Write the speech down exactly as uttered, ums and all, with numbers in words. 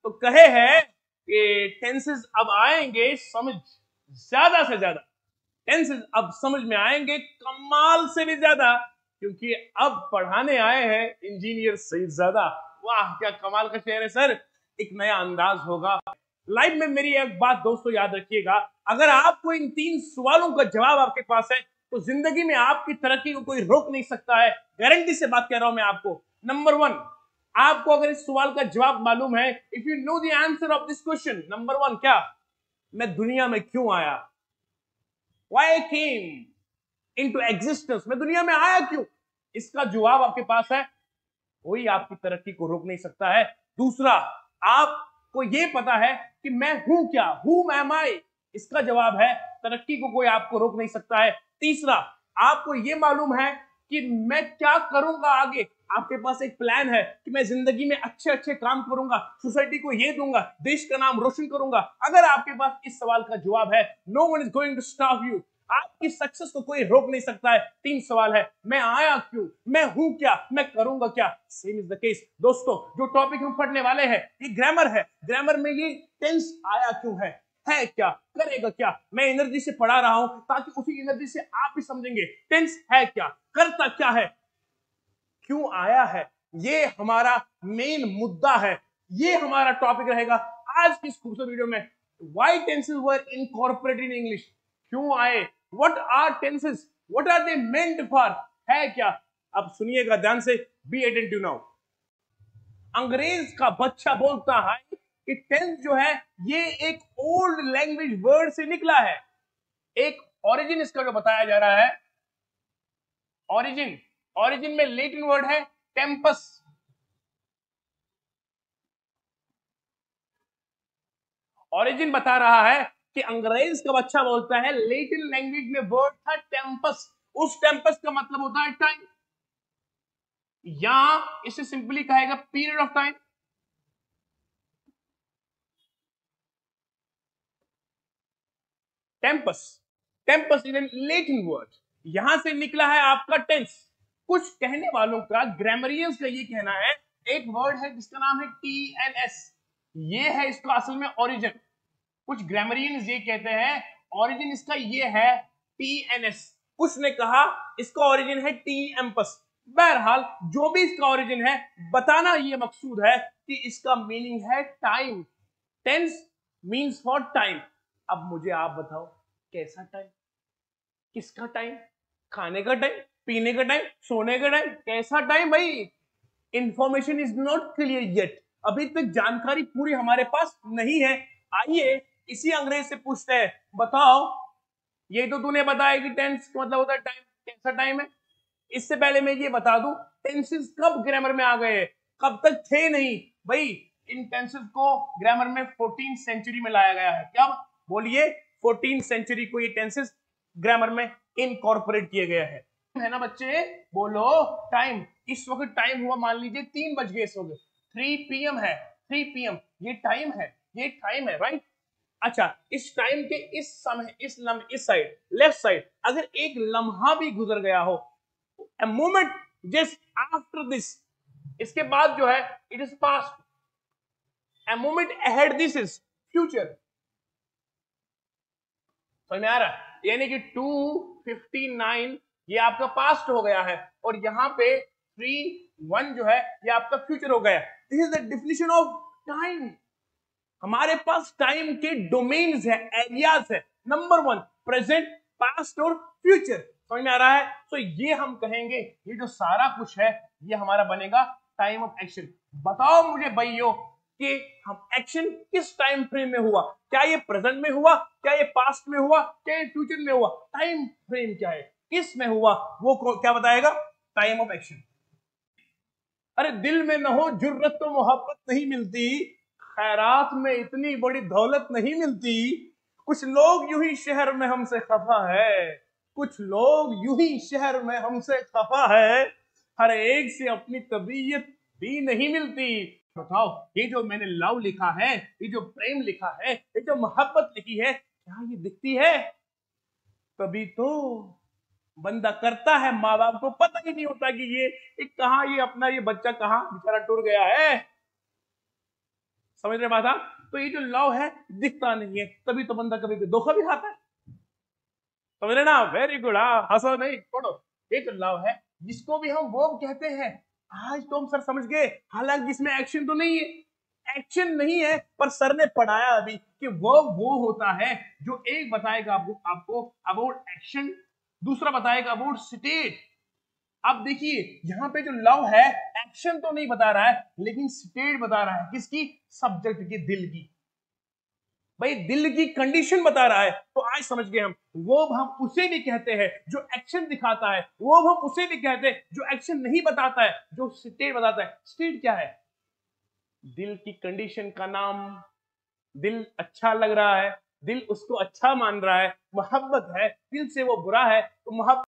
तो कहे है कि टेंसेस अब आएंगे समझ ज्यादा से ज्यादा, टेंसेस अब समझ में आएंगे कमाल से भी ज्यादा, क्योंकि अब पढ़ाने आए हैं इंजीनियर सईदजादा। वाह क्या कमाल का शेर है सर, एक नया अंदाज होगा लाइफ में। मेरी एक बात दोस्तों याद रखिएगा, अगर आपको इन तीन सवालों का जवाब आपके पास है तो जिंदगी में आपकी तरक्की को कोई रोक नहीं सकता है, गारंटी से बात कह रहा हूं मैं आपको। नंबर वन, आपको अगर इस सवाल का जवाब मालूम है, if you know the answer of this question, number one क्या, मैं दुनिया में क्यों आया, why I came into existence, मैं दुनिया में आया क्यों, इसका जवाब आपके पास है, कोई आपकी तरक्की को रोक नहीं सकता है। दूसरा, आपको यह पता है कि मैं हूं क्या, whom am I, इसका जवाब है तरक्की को कोई आपको रोक नहीं सकता है। तीसरा, आपको यह मालूम है कि मैं क्या करूंगा आगे, आपके पास एक प्लान है कि मैं जिंदगी में अच्छे अच्छे काम करूंगा, सोसाइटी को ये दूंगा, देश का नाम रोशन करूंगा। अगर आपके पास इस सवाल का जवाब है, no one is going to stop you, आपकी सक्सेस को कोई रोक नहीं सकता है। तीन सवाल है, मैं आया क्यों, मैं हूं क्या, मैं करूंगा क्या। सेम इज द केस दोस्तों, जो टॉपिक हम पढ़ने वाले हैं ये ग्रामर है, ग्रामर में ये टेंस आया क्यों है, है क्या, करेगा क्या, मैं एनर्जी से पढ़ा रहा हूं ताकि उसी एनर्जी से आप भी समझेंगे टेंस है क्या, करता क्या है, क्यों आया है, ये हमारा मेन मुद्दा है, ये हमारा टॉपिक रहेगा आज की इस खूबसूरत वीडियो में। Why tenses were incorporated in English, क्यों आए, what are tenses, what are they meant for, है क्या। अब सुनिएगा ध्यान से, बी अटेंटिव नाउ। अंग्रेज का बच्चा बोलता है कि टेंस जो है ये एक ओल्ड लैंग्वेज वर्ड से निकला है। एक ओरिजिन इसका जो बताया जा रहा है, ओरिजिन, ओरिजिन में लैटिन वर्ड है टेम्पस, ओरिजिन बता रहा है कि अंग्रेज का बच्चा बोलता है लैटिन लैंग्वेज में वर्ड था टेम्पस, उस टेम्पस का मतलब होता है टाइम, या इसे सिंपली कहेगा पीरियड ऑफ टाइम। टेम्पस, टेम्पस इज एन लैटिन वर्ड, यहां से निकला है आपका टेंस। कुछ कहने वालों का, ग्रामरियंस का ये कहना है, एक वर्ड है जिसका नाम है टी एन एस, ये है इसका असल में ओरिजिन। कुछ ग्रामरियंस ये कहते हैं ओरिजिन इसका ये है टी एन एस, कुछ ने कहा इसका ओरिजिन है टी एम्पस। बहरहाल जो भी इसका ओरिजिन है, बताना ये मकसूद है कि इसका मीनिंग है time, tense means for time. अब मुझे आप बताओ कैसा टाइम, किसका टाइम, खाने का टाइम, पीने का टाइम, सोने का टाइम, कैसा टाइम भाई, information is not clear yet, अभी तक जानकारी पूरी हमारे पास नहीं है। आइए इसी अंग्रेज से पूछते हैं, बताओ ये तो तूने बताया कि टेंस का मतलब होता है टाइम, कैसा टाइम है। इससे पहले मैं ये बता दूं टेंसेस कब ग्रामर में आ गए, कब तक थे नहीं भाई। इन टेंसेस को ग्रामर में फोर्टीन सेंचुरी में लाया गया है। क्या बोलिए, फोर्टीन सेंचुरी को ये टेंसेस ग्रामर में इनकॉर्पोरेट किए गए हैं, है ना बच्चे, बोलो टाइम। इस वक्त टाइम हुआ मान लीजिए तीन बज गए, सो गए, थ्री पी एम है, थ्री पी एम ये टाइम है, ये टाइम है राइट। अच्छा, इस टाइम के इस समय, इस लम्हे, इस साइड, लेफ्ट साइड अगर एक लम्हा भी गुजर गया हो, a moment just after this, इसके बाद जो है it is past, a moment ahead this is future, समझ में आ रहा है, यानी कि टू फिफ्टी नाइन ये आपका पास्ट हो गया है और यहां पे थ्री वन जो है ये आपका फ्यूचर हो गया। This is the definition of time. हमारे पास टाइम के डोमेन्स है, एरियाज है, नंबर वन प्रेजेंट, पास्ट और फ्यूचर, समझ में आ रहा है। तो ये हम कहेंगे ये जो सारा कुछ है ये हमारा बनेगा टाइम ऑफ एक्शन। बताओ मुझे भाइयों कि हम एक्शन किस टाइम फ्रेम में हुआ, क्या ये प्रेजेंट में हुआ, क्या ये पास्ट में हुआ, क्या ये फ्यूचर में हुआ, टाइम फ्रेम क्या है, किस में हुआ, वो क्या बताएगा, टाइम ऑफ एक्शन। अरे दिल में न हो जुर्रत तो मोहब्बत नहीं मिलती, खैरात में इतनी बड़ी दौलत नहीं मिलती, कुछ लोग यूं ही शहर में हमसे खफा है, कुछ लोग यूं ही शहर में हमसे खफा है, हर एक से अपनी तबीयत भी नहीं मिलती। बताओ ये जो मैंने लव लिखा है, ये जो प्रेम लिखा है, ये जो मोहब्बत लिखी है, क्या ये दिखती है? तभी तो बंदा करता है, माँ बाप को पता ही नहीं होता कि ये, ये कहां, ये अपना ये बच्चा कहां बेचारा टूट गया है। समझ रहे बात आप? तो ये जो लव है दिखता नहीं है, तभी तो बंदा कभी कभी धोखा भी खाता है। समझ रहे ना? वेरी गुड, हाँ हंसो नहीं, पढ़ो। ये जो लव है जिसको भी हम वर्ब कहते हैं, आज तो हम सर समझ गए, हालांकि इसमें एक्शन तो नहीं है, एक्शन नहीं है, पर सर ने पढ़ाया अभी कि वर्ब वो होता है जो एक बताएगा आपको आपको अबाउट एक्शन, दूसरा बताएगा अबाउट स्टेट। अब देखिए यहां पे जो लव है एक्शन तो नहीं बता रहा है, लेकिन स्टेट बता रहा है, किसकी? सब्जेक्ट की, दिल की। भाई दिल की कंडीशन बता रहा है। तो आज समझ गए हम, वो हम उसे भी कहते हैं जो एक्शन दिखाता है, वो हम उसे भी कहते हैं जो एक्शन नहीं बताता है, जो स्टेट बताता है। स्टेट क्या है? दिल की कंडीशन का नाम। दिल अच्छा लग रहा है, दिल उसको अच्छा मान रहा है, मोहब्बत है, दिल से वो बुरा है तो मोहब्बत